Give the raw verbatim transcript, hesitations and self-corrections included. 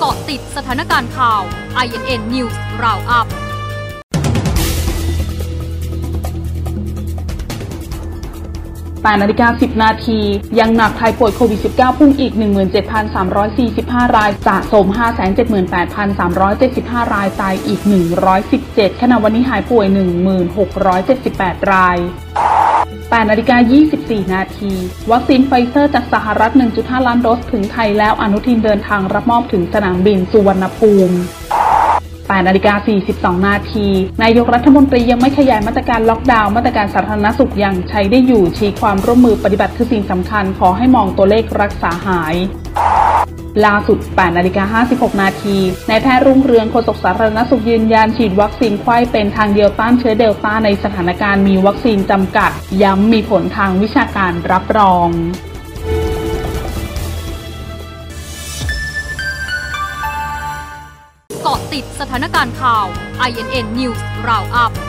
าะติดสถานการณ์ข่าว ไอ เอ็น เอ็น News Roundup แปดนาฬิกาสิบนาทียังหนักไทยป่วยโควิด สิบเก้า พุ่งอีก หนึ่งหมื่นเจ็ดพันสามร้อยสี่สิบห้า รายสะสม ห้าแสนเจ็ดหมื่นแปดพันสามร้อยเจ็ดสิบห้า รายตายอีกหนึ่งร้อยสิบเจ็ดขณะวันนี้หายป่วย หนึ่งหมื่นหกร้อยเจ็ดสิบแปด รายแปดนาฬิกายี่สิบสี่นาทีวัคซีนไฟเซอร์จากสหรัฐ หนึ่งจุดห้า ล้านโดสถึงไทยแล้วอนุทินเดินทางรับมอบถึงสนามบินสุวรรณภูมิแปดนาฬิกาสี่สิบสองนาทีนายกรัฐมนตรียังไม่ขยายมาตรการล็อกดาวน์มาตรการสาธารณสุขยังใช้ได้อยู่ชี้ความร่วมมือปฏิบัติคือสิ่งสำคัญขอให้มองตัวเลขรักษาหายล่าสุดแปดนาฬิกาห้าสิบหกนาทีนายแพทย์รุ่งเรืองโฆษกสาธารณสุขยืนยันฉีดวัคซีนไข้เป็นทางเดียวต้านเชื้อเดลต้าในสถานการณ์มีวัคซีนจำกัดย้ำมีผลทางวิชาการรับรองเกาะติดสถานการณ์ข่าว ไอ เอ็น เอ็น News Roundup